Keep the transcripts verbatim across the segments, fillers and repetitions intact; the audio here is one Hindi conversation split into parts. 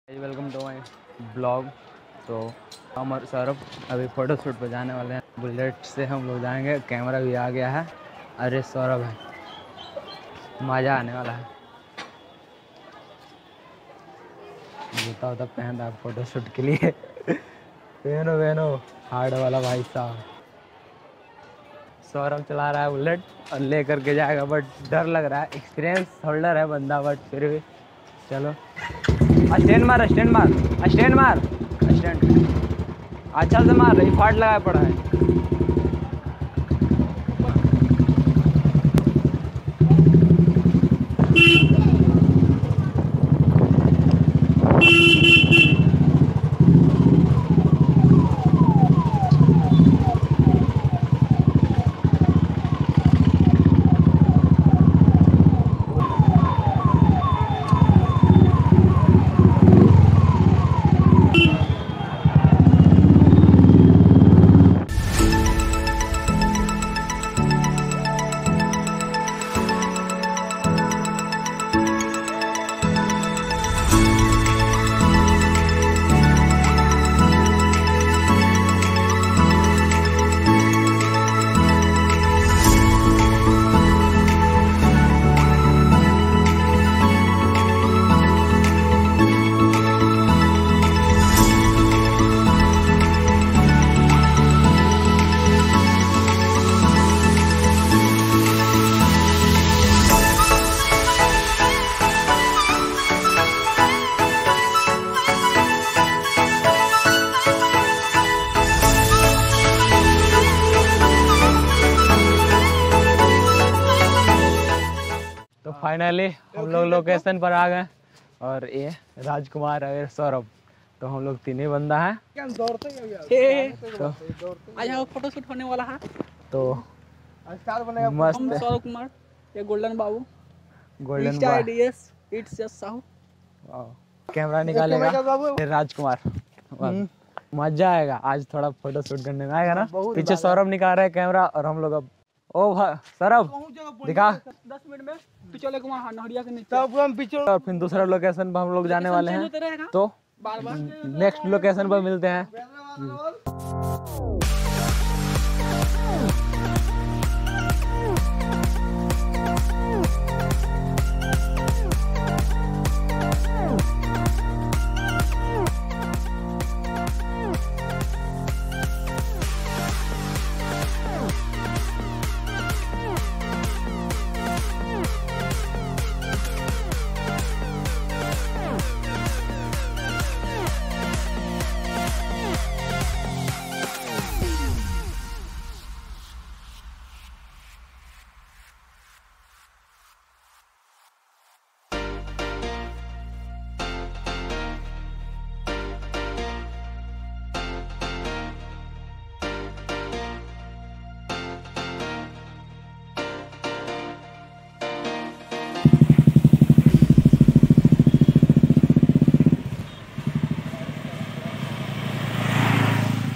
Welcome to my blog. तो हम और सौरभ अभी फ़ोटो शूट पर जाने वाले हैं। बुलेट से हम लोग जाएंगे। कैमरा भी आ गया है। अरे सौरभ है, मज़ा आने वाला है। जूता वूता पहन रहा है फ़ोटो शूट के लिए। पहनो पहनो हार्ड वाला भाई साहब। सौरभ चला रहा है बुलेट और ले करके जाएगा, बट डर लग रहा है। एक्सपीरियंस होल्डर है बंदा, बट फिर भी चलो। स्टैंड मार स्टैंड मार स्टैंड मार स्टैंड अच्छा से मार रही, फाट लगाया पड़ा है। तो फाइनली हम लोग लोकेशन पर आ गए और ये राजकुमार और सौरभ, तो हम लोग तीन ही बंदा हैं। तो आज यहाँ फोटो शूट होने वाला है। तो मस्त हम सौरभ कुमार, ये golden Babu, golden ideas it's just Sahu. Camera निकालेगा फिर राजकुमार। मजा आएगा आज, थोड़ा फोटो शूट करने में आएगा ना। पीछे सौरभ निकाल रहा है कैमरा और हम लोग अब ओ सौरभ दिखा दस मिनट में पिछले को वहाँ नहरिया के नीचे तब हम पीछे और फिर दूसरा लोकेशन पर हम लोग जाने वाले हैं। तो बार बार नेक्स्ट लोकेशन पर मिलते हैं।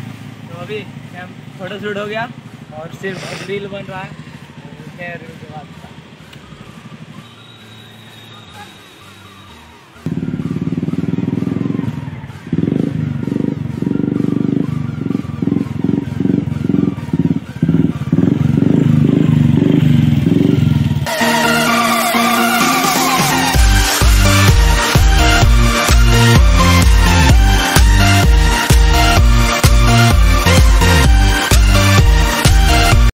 अभी फोटो शूट हो गया और सिर्फ रील बन रहा है। रील के बाद